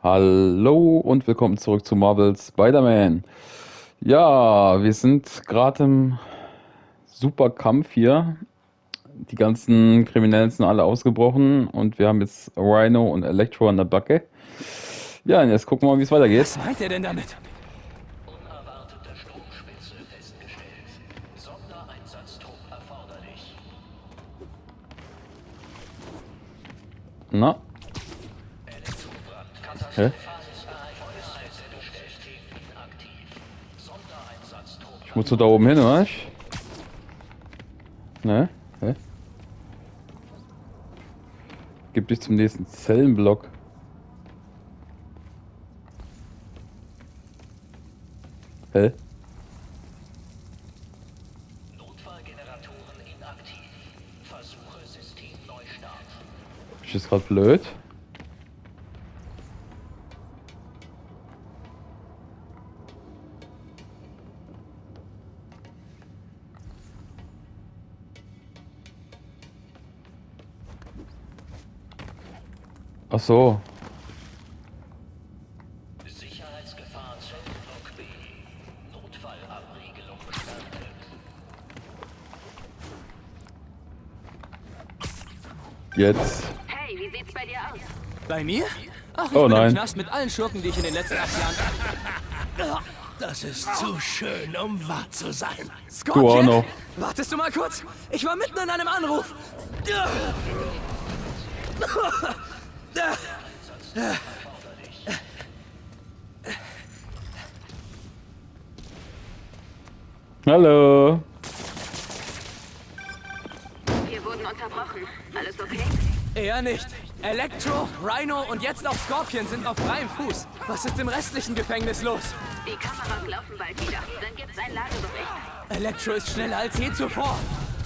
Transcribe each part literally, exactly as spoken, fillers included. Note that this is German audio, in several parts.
Hallo und willkommen zurück zu Marvel Spider-Man. Ja, wir sind gerade im Superkampf hier. Die ganzen Kriminellen sind alle ausgebrochen und wir haben jetzt Rhino und Electro an der Backe. Ja, und jetzt gucken wir mal, wie es weitergeht. Was meint er denn damit? Unerwartete Stromspitze festgestellt. Sondereinsatztrupp erforderlich. Na? Hä? Ich muss so da oben hin, oder? Ne? Hä? Gib dich zum nächsten Zellenblock. Hä? Notfallgeneratoren inaktiv. Versuche Systemneustart. Ist das gerade blöd? Ach so. Sicherheitsgefahr Zellenblock B. Notfallabriegelung gestartet. Jetzt. Hey, wie sieht's bei dir aus? Bei mir? Ach, ich Oh bin im nein. Knast mit allen Schurken, die ich in den letzten acht Jahren... Das ist zu schön, um wahr zu sein. Du auch Scorpion? noch. Wartest du mal kurz? Ich war mitten in einem Anruf. Hallo. Wir wurden unterbrochen. Alles okay? Eher nicht. Electro, Rhino und jetzt auch Scorpion sind auf freiem Fuß. Was ist im restlichen Gefängnis los? Die Kameras laufen bald wieder. Dann gibt's ein Lagebericht. Elektro ist schneller als je zuvor.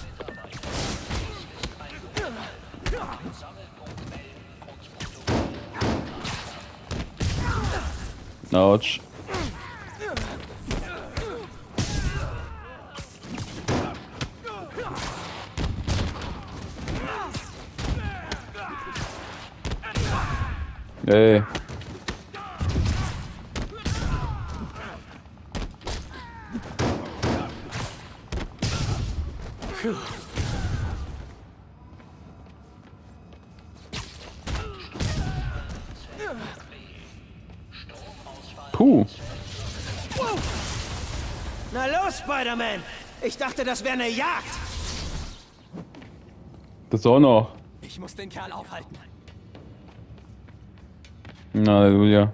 Autsch. Ey. Puh. Na los, Spider-Man! Ich dachte, das wäre eine Jagd. Das auch noch. Ich muss den Kerl aufhalten. Na, Halleluja.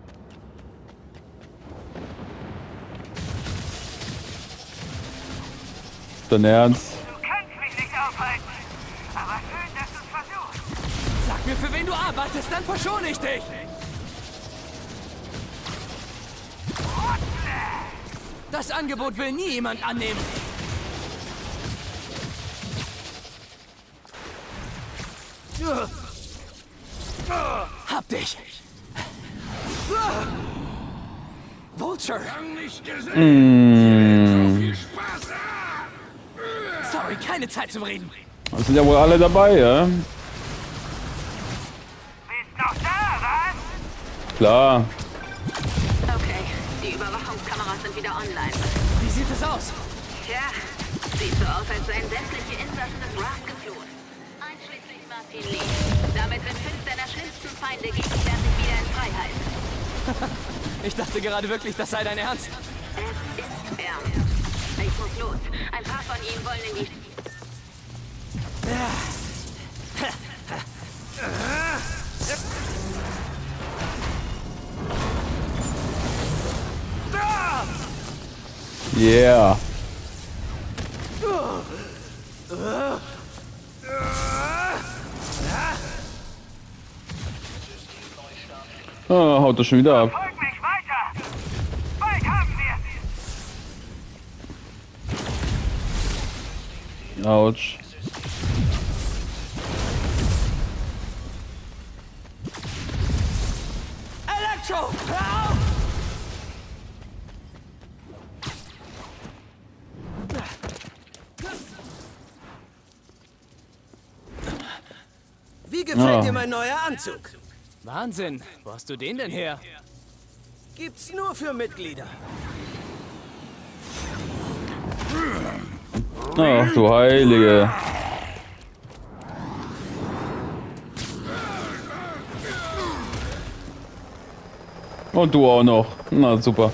Dein Ernst? Du kannst mich nicht aufhalten. Aber schön, dass du es versuchst. Sag mir, für wen du arbeitest, dann verschone ich dich. Das Angebot will nie jemand annehmen. Hab dich. Vulture. Mmh. Sorry, keine Zeit zum Reden. Das sind ja wohl alle dabei, ja? Bist noch da, was? Klar. Okay, die Überwachungskameras sind wieder online. Wie sieht es aus? Tja, sieht so aus, als seien sämtliche Insassen des Raft geflohen. Einschließlich Martin Lee. Damit sind fünf seiner schlimmsten Feinde gegenwärtig wieder in Freiheit. Ich dachte gerade wirklich, das sei dein Ernst. Es ist ernst. Ich muss los. Ein paar von ihnen wollen in die... Yeah. Ah, haut das schon wieder ab. Folg mich weiter. Bald haben wir Autsch. Electro, hör auf! Wie gefällt Ja. dir mein neuer Anzug? Wahnsinn. Wo hast du den denn her? Gibt's nur für Mitglieder. Ach du Heilige. Und du auch noch. Na super.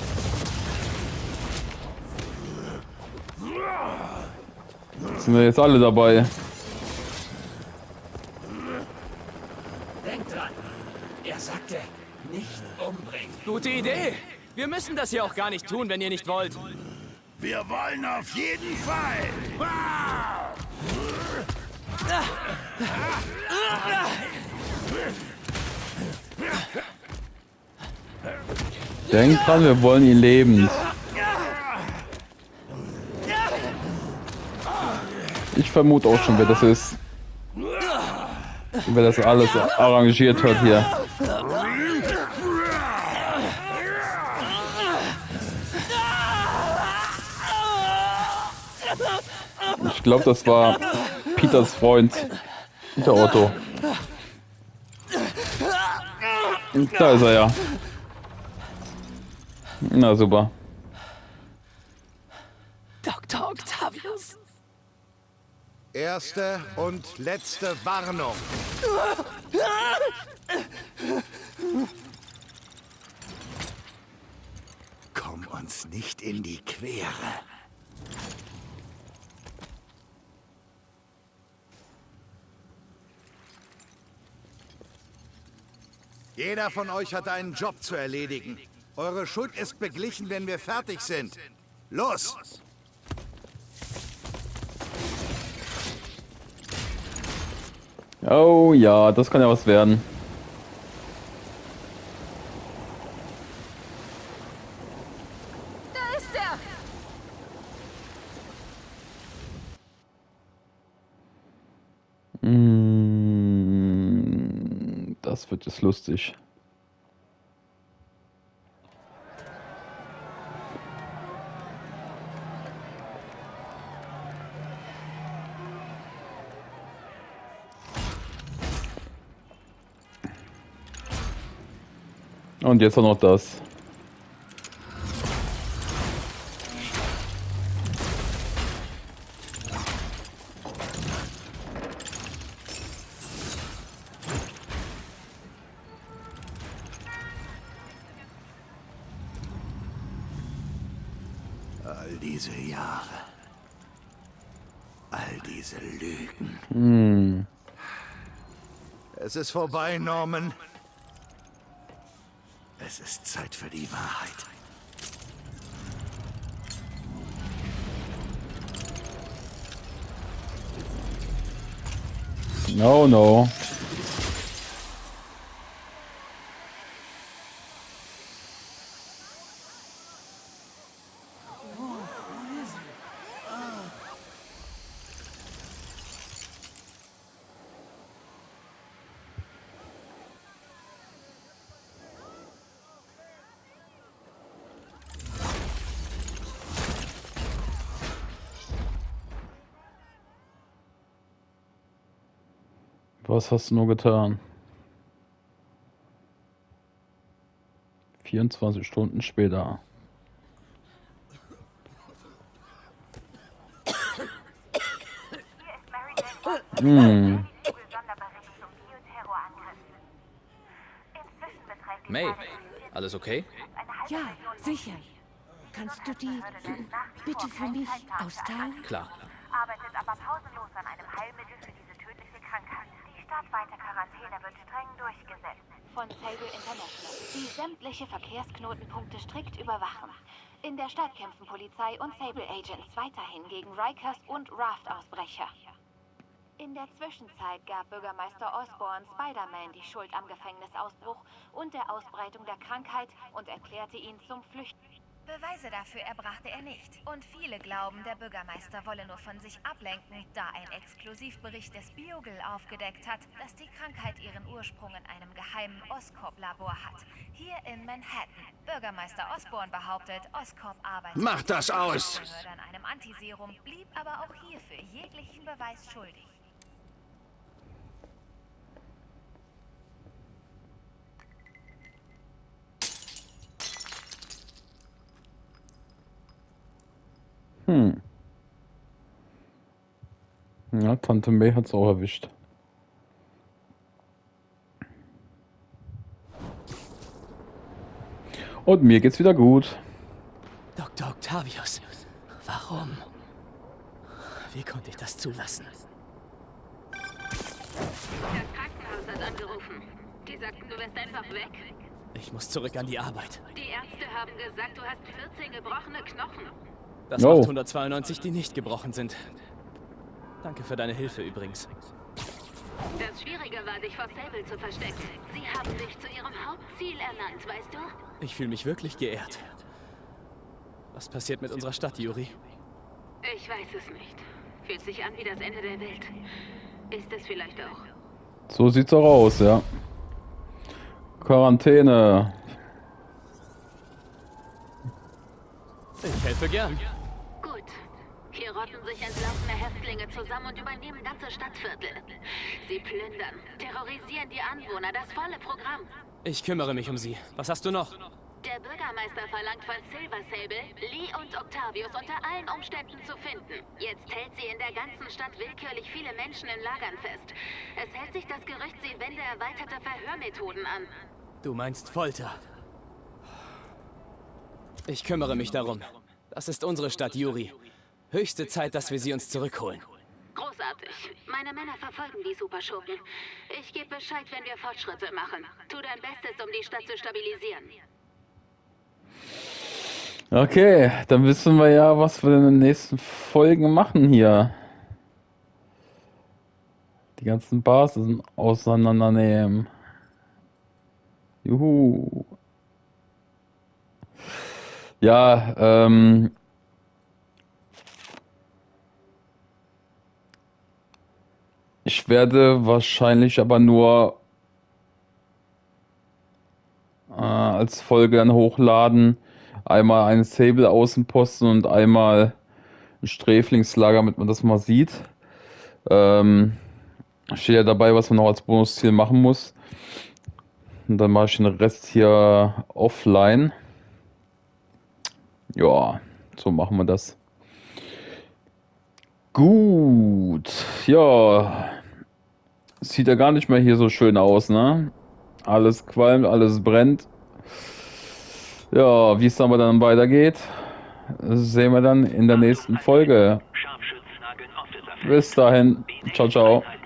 Sind wir jetzt alle dabei? Denkt dran. Er sagte, nicht umbringen. Gute Idee. Wir müssen das hier auch gar nicht tun, wenn ihr nicht wollt. Wir wollen auf jeden Fall. Denkt dran, wir wollen ihn lebend. Ich vermute auch schon, wer das ist. Wer das alles arrangiert hat hier. Ich glaube, das war Peters Freund, der Otto. Da ist er ja. Na super. Doktor Octavius. Erste und letzte Warnung. Komm uns nicht in die Quere. Jeder von euch hat einen Job zu erledigen. Eure Schuld ist beglichen, wenn wir fertig sind. Los! Oh ja, das kann ja was werden. Da ist er! Mm, das wird jetzt lustig. Und jetzt auch noch das. All diese Jahre. All diese Lügen. Hm. Es ist vorbei, Norman. Es ist Zeit für die Wahrheit. No, no. Was hast du nur getan? vierundzwanzig Stunden später. Hm. May, alles okay? Ja, sicher. Kannst du die bitte für mich austeilen? Klar. Arbeitet aber pausenlos an einem Heilmittel für diese tödliche Krankheit. Die stadtweite Quarantäne wird streng durchgesetzt. Von Sable International, die sämtliche Verkehrsknotenpunkte strikt überwachen. In der Stadt kämpfen Polizei und Sable Agents weiterhin gegen Rikers und Raft-Ausbrecher. In der Zwischenzeit gab Bürgermeister Osborn Spider-Man die Schuld am Gefängnisausbruch und der Ausbreitung der Krankheit und erklärte ihn zum Flüchten. Beweise dafür erbrachte er nicht. Und viele glauben, der Bürgermeister wolle nur von sich ablenken, da ein Exklusivbericht des Bugle aufgedeckt hat, dass die Krankheit ihren Ursprung in einem geheimen Oscorp-Labor hat. Hier in Manhattan. Bürgermeister Osborn behauptet, Oscorp arbeitet Mach das aus! an einem Antiserum, blieb aber auch hierfür jeglichen Beweis schuldig. Hm. Ja, Tante May hat's auch erwischt. Und mir geht's wieder gut. Doktor Octavius, warum? Wie konnte ich das zulassen? Das Krankenhaus hat angerufen. Die sagten, du wärst einfach weg. Ich muss zurück an die Arbeit. Die Ärzte haben gesagt, du hast vierzehn gebrochene Knochen. Das Oh. macht hundertzweiundneunzig, die nicht gebrochen sind. Danke für deine Hilfe übrigens. Das Schwierige war, dich vor Sable zu verstecken. Sie haben dich zu ihrem Hauptziel ernannt, weißt du? Ich fühle mich wirklich geehrt. Was passiert mit unserer Stadt, Yuri? Ich weiß es nicht. Fühlt sich an wie das Ende der Welt. Ist es vielleicht auch. So sieht's auch aus, ja. Quarantäne. Ich helfe gern. Gut. Hier rotten sich entlaufene Häftlinge zusammen und übernehmen ganze Stadtviertel. Sie plündern, terrorisieren die Anwohner, das volle Programm. Ich kümmere mich um sie. Was hast du noch? Der Bürgermeister verlangt von Silver Sable, Lee und Octavius unter allen Umständen zu finden. Jetzt hält sie in der ganzen Stadt willkürlich viele Menschen in Lagern fest. Es hält sich das Gerücht, sie wende erweiterte Verhörmethoden an. Du meinst Folter. Ich kümmere mich darum. Das ist unsere Stadt, Yuri. Höchste Zeit, dass wir sie uns zurückholen. Großartig. Meine Männer verfolgen die Superschurken. Ich gebe Bescheid, wenn wir Fortschritte machen. Tu dein Bestes, um die Stadt zu stabilisieren. Okay, dann wissen wir ja, was wir in den nächsten Folgen machen hier. Die ganzen Basen auseinandernehmen. Juhu. Ja, ähm... ich werde wahrscheinlich aber nur äh, als Folge dann hochladen. Einmal einen Sable-Außenposten und einmal ein Sträflingslager, damit man das mal sieht. Ähm, steht ja dabei, was man noch als Bonusziel machen muss. Und dann mache ich den Rest hier offline. Ja, so machen wir das. Gut, ja. Sieht ja gar nicht mehr hier so schön aus, ne? Alles qualmt, alles brennt. Ja, wie es aber dann weitergeht, sehen wir dann in der nächsten Folge. Bis dahin, ciao, ciao.